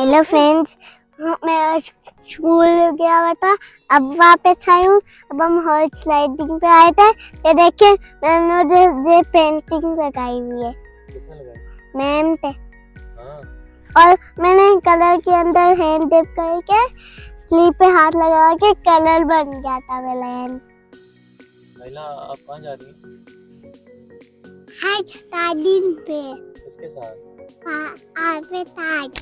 Hello friends, मैं आज school गया हुआ था। अब वापस आई हूँ। अब हम हॉर्स स्लाइडिंग पे आए थे। ये देखिए मैंने जो पेंटिंग लगाई हुई है। किसने लगाई? मैम थे। हाँ। और मैंने कलर के अंदर हैंड डिप करके स्लीव पे हाथ लगा के कलर बन गया था मेरा हैंड। महिला, आप कहाँ जा रही हैं? आज स्लाइडिंग पे। किसके साथ? आगे ताज।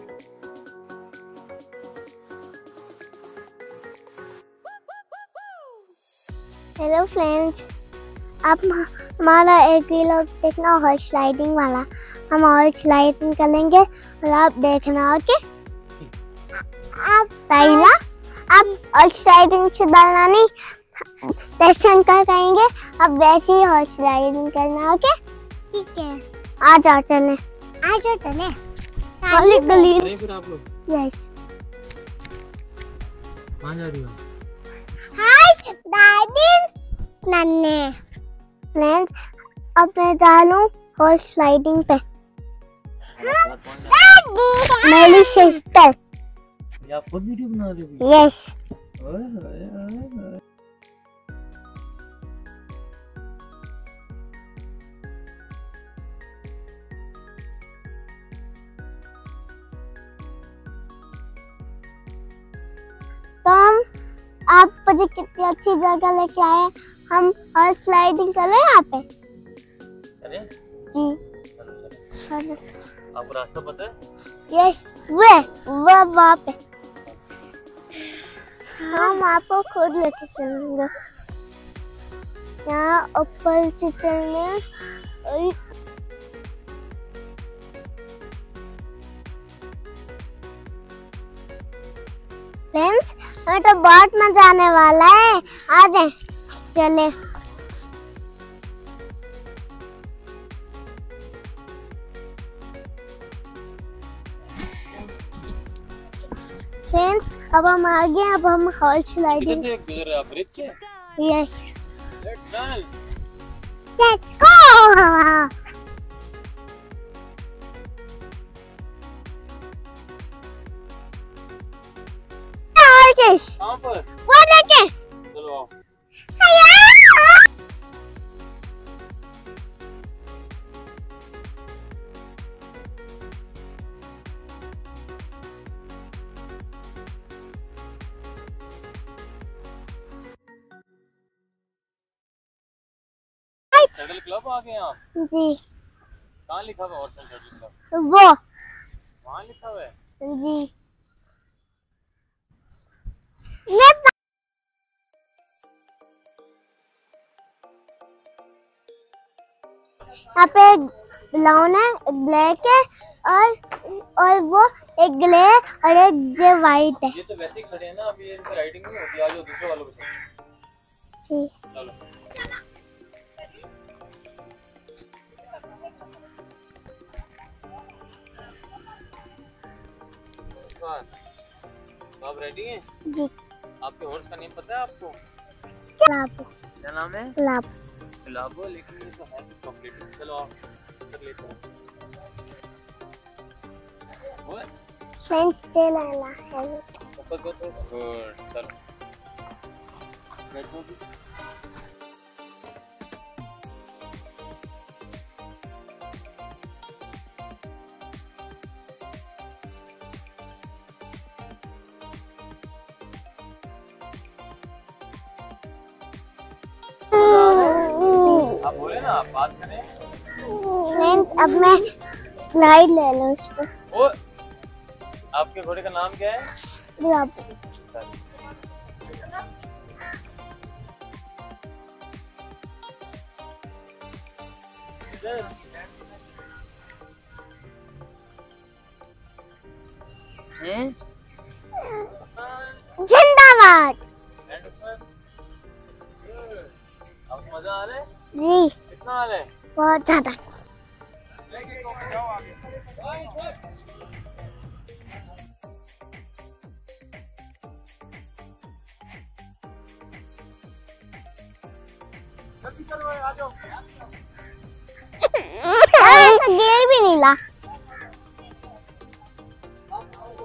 हेलो फ्रेंड्स, अब हमारा एक व्लॉग देखना हॉर्स स्लाइडिंग वाला। हम हॉर्स स्लाइडिंग करेंगे और आप देखना। ओके? आप पहला आप हॉर्स स्लाइडिंग से डरना नहीं, दर्शन कर करेंगे। अब वैसे ही हॉर्स स्लाइडिंग करना। ओके? ठीक है, आ जाओ चलें। आ जाओ चलें। अरे फिर आप लोग यस। कहाँ जा रही हो? हाय दादी नन्ने। फ्रेंड्स, अब मैं जा रहा हूँ हॉर्स स्लाइडिंग पे। मेरी सिस्टर। ये आप खुद वीडियो बना रही हो? यस। तो आप मुझे कितनी अच्छी जगह लेके आए। हम हॉर्स स्लाइडिंग कर रहे हैं यहाँ पे। अरे जी। चलो। आपको रास्ता पता है? यस, वो वहाँ पे। हम आपको खुद लेके चलेंगे। यहाँ ऊपर से चलने। फ्रेंड्स, हमें तो बहुत मजा आने वाला है। आ जाए चले। फ्रेंड्स, अब हम आ गए। अब हम हॉर्स स्लाइडिंग। किधर से गुजर रहे आप? ब्रिज से? Yes. Let's run. Let's go. कहाँ पर? वो देखे। चलो आओ। सैडल क्लब आ गए आप? जी। कहाँ लिखा हुआ है हॉर्स सैडल क्लब? वो वहाँ लिखा हुआ है? जी। यहाँ पे एक ब्राउन है, एक ब्लैक है और वो एक ग्रे और एक जो वाइट है। ये तो वैसे ही खड़े हैं ना, अभी इनकी राइडिंग नहीं होती। आज दूसरे वालों के साथ। जी। चलो। तो आप रेडी हैं? जी। आपके हॉर्स का नेम पता है आपको? लाबो। क्या नाम है? लाबो। लाबो, लेकिन ये तो है चॉकलेट। चलो आप कर लेते हैं। फ्रेंड्स चला है। ऊपर को तो गुड। चलो बैठो भी। आप बोले ना, आप बात करें। फ्रेंड्स, अब मैं स्लाइड ले लूँ उस पर। ओ, आपके घोड़े का नाम क्या है? लाबो। जिंदाबाद। आपको मजा आ रहा है? जी। कितना आ रहा है? बहुत ज्यादा। आ जाओ। गेल भी नहीं ला।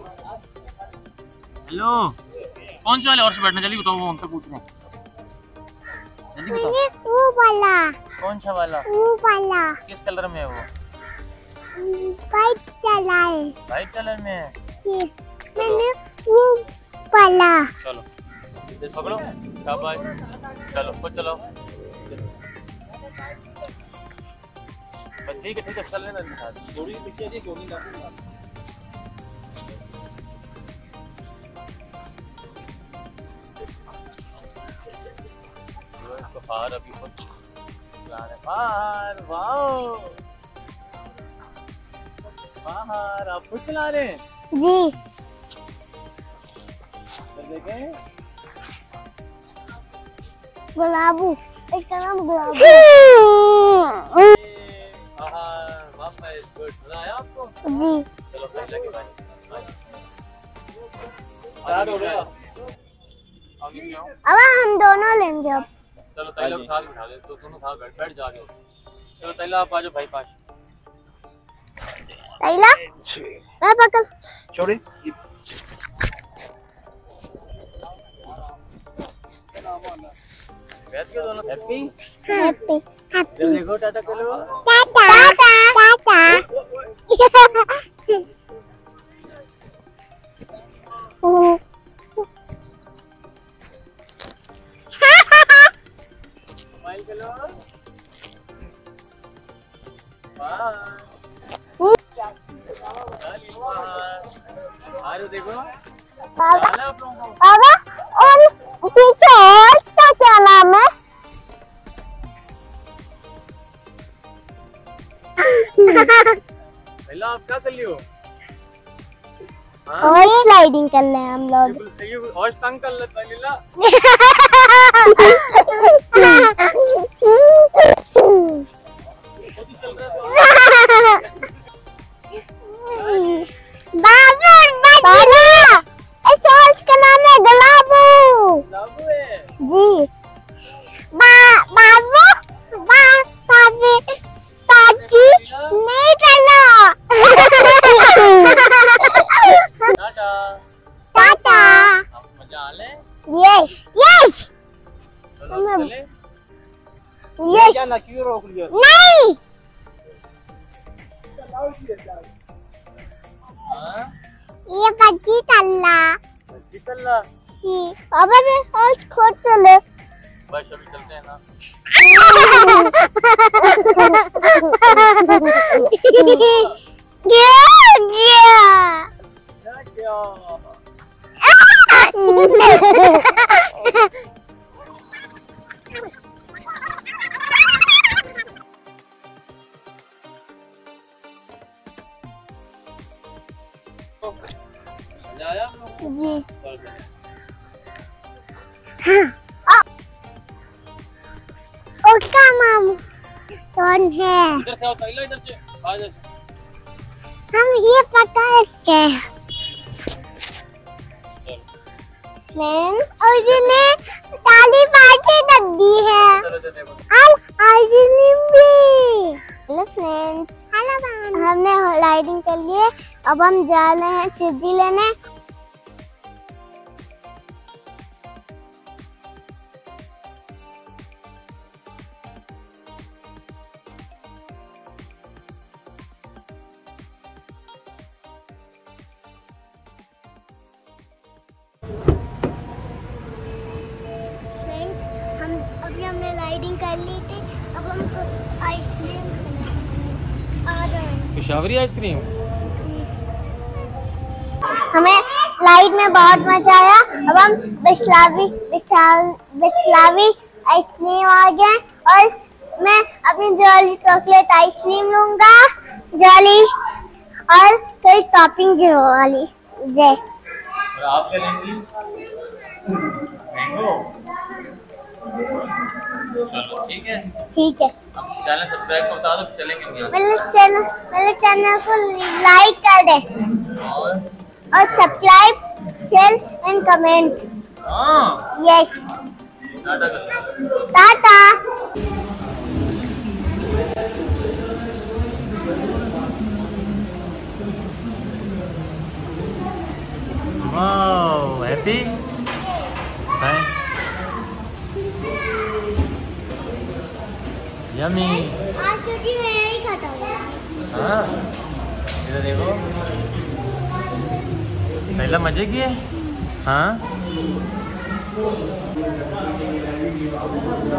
हेलो, कौन से वाले हॉर्स पे बैठना? जल्दी बताओ, वो हमसे पूछ रहे हैं। जल्दी बताओ। वो वाला। कौन सा वाला? वो वाला। किस कलर में है वो? वाइट कलर है। वाइट कलर में है। मैंने वो वाला। चलो ये पकड़ो, शाबाश। चलो खुद चलो। ठीक है चल लेना। जोड़ी दिखी है, जोड़ी ला। बाहर अभी खुद बाहर। वाओ, बाहर आप खुद चला रहे हैं जी। देखें, गुलाबू, इसका नाम गुलाबू। गुड, मजा आया आपको? जी। चलो पहले के बाद तैयार हो गया। आगे क्या? अब हम दोनों लेंगे अब। चलो तैला को साथ बिठा दे, तो दोनों साथ बैठ जा रहे हो। चलो तैला आप आ जाओ भाई पास। तैला मैं पकड़। छोड़े। बैठ के दोनों हैप्पी हैप्पी हैप्पी। देखो टाटा कर लो। टाटा टाटा। स्माइल कर लो। बाय। आज देखो बाबा, और पीछे हॉर्स का क्या नाम है? पहला आप क्या कर लियो? हॉर्स स्लाइडिंग कर रहे हैं हम लोग। हॉर्स तंग कर लेता लीला। बाबा, इस हॉर्स का नाम है गुलाबू। गुलाबू है जी। बाबू, पाजी नहीं करना। टाटा टाटा। आपको मजा आ ले? यस यस चलो चले। यस। क्या ना क्यों रोक लिया? नहीं, हाँ ये पक्षी तल्ला चल। जी। अब हॉर्स खुद चले। बस अभी चलते हैं ना। क्या मजा आया आप लोगों को? जी। चलो। उसका नाम कौन है? इधर से आओ तैला, इधर से आ जा। हम ये पता है क्या? चलो फ्रेंड्स, और इसने ताली पार्टी कर दी है। चलो देखो। हेलो फ्रेंड्स, हमने राइडिंग कर लिए। अब हम जा रहे हैं सिद्धि लेने। फ्रेंड्स, अभी हमने राइडिंग कर ली थी। अब हम आइसक्रीम आ रहे हैं। पेशावरी आइसक्रीम। हमें लाइट में बहुत मजा आया। अब हम बिस्लावी आइसक्रीम आ गए और मैं अपनी जॉली चॉकलेट आइसक्रीम लूंगा। जॉली और फिर टॉपिंग वाली जे। और आप क्या लेंगी? मैंगो। चलो ठीक है। ठीक है। अब चैनल सब्सक्राइब को बता दो, चलेंगे नहीं मेरे चैनल को लाइक कर दे और सब्सक्राइब, शेयर एंड कमेंट। हाँ यस। टाटा कर। Tata. Wow happy hi yummy. आज तो जी मैं ही खाता हूँ। हाँ इधर देखो पहला मजे किए। हाँ